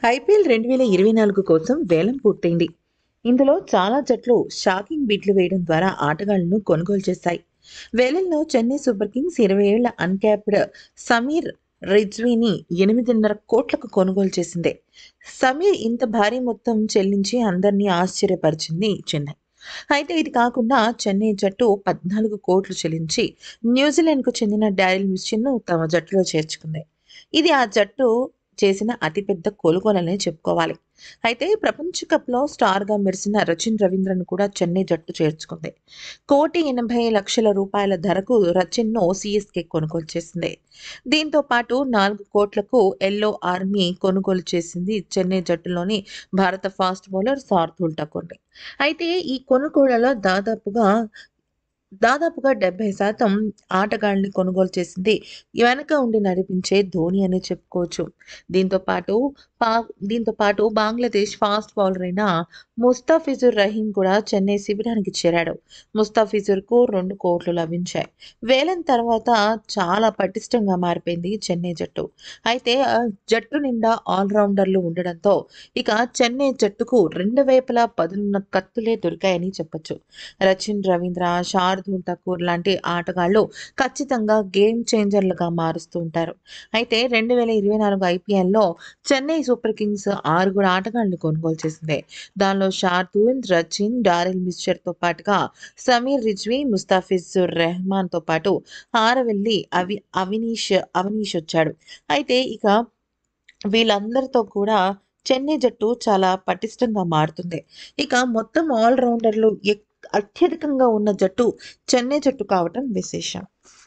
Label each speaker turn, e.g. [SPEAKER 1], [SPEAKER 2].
[SPEAKER 1] IPL 2024 కోసం వేలం పూర్తయింది. ఇందులో చాలా జట్లు షాకింగ్ బిడ్లు వేయడం ద్వారా ఆటగాళ్లను కొనుగోలు చేశాయి. వేలంలో చెన్నై సూపర్ కింగ్స్ 20 ఏళ్ల అన్క్యాప్డ్ సమీర్ రిజ్వీని 8.5 కోట్లకు కొనుగోలు చేసింది. సమీర్ ఇంత భారీ మొత్తం చెల్లించి అందరినీ ఆశ్చర్యపరిచింది చెన్నై. అయితే ఇది కాకుండా చెన్నై జట్టు 14 కోట్లు చెల్లించి న్యూజిలాండ్కు చెందిన డారిల్ మిచెల్ను తమ జట్టులో చేర్చుకుంది. ఇది ఆ జట్టు చేసిన అతిపెద్ద కొనుగోలనే చెప్పుకోవాలి. అయితే ప్రపంచ కప్‌లో స్టార్‌గా మెరిసిన రచిన్ రవీంద్రను కూడా చెన్నై జట్టు చేర్చుకుంది. 1,80,00,000 ధరకు రచిన్‌ను సీఎస్‌కే కొనుగోలు చేసింది. దీంతో పాటు 4 కోట్లకు ఎల్లో ఆర్మీ కొనుగోలు చేసింది చెన్నై జట్టులోని భారత ఫాస్ట్ బౌలర్ శార్దూల్ ఠాకూర్‌ని. అయితే ఈ కొనుగోళ్లలో దాదాపుగా 70% ఆటగాళ్లని కొనుగోలు చేసింది వెనక ఉండి నడిపించే ధోని అనే చెప్పుకోవచ్చు. దీంతో పాటు పా దీంతో పాటు బంగ్లాదేశ్ ఫాస్ట్ బౌలర్ అయిన ముస్తాఫిజుర్ రహీం కూడా చెన్నై శిబిరానికి చేరాడు. ముస్తాఫిజుర్‌కు 2 కోట్లు లభించాయి. వేలం తర్వాత చాలా పటిష్టంగా మారిపోయింది చెన్నై జట్టు. అయితే జట్టు నిండా ఆల్రౌండర్లు ఉండడంతో ఇక చెన్నై జట్టుకు రెండు వైపులా పదునున్న కత్తులే దొరికాయని చెప్పొచ్చు. రచిన్ రవీంద్ర, శార్దూల్ ఠాకూర్ లాంటి ఆటగాళ్లు ఖచ్చితంగా గేమ్ చేంజర్లుగా మారుస్తూ ఉంటారు. అయితే 2024 ఐపీఎల్‌లో చెన్నై సూపర్ కింగ్స్ 6 ఆటగాళ్లను కొనుగోలు చేసింది. దానిలో శార్దూల్, రచిన్, డారిల్ మిచెల్‌తో పాటుగా సమీర్ రిజ్వీ, ముస్తాఫిజుర్ రెహమాన్‌తో పాటు హారవెల్లి అవనీష్ వచ్చాడు. అయితే ఇక వీళ్ళందరితో కూడా చెన్నై జట్టు చాలా పటిష్టంగా మారుతుంది. ఇక మొత్తం ఆల్ రౌండర్లు అత్యధికంగా ఉన్న జట్టు చెన్నై జట్టు కావటం విశేషం.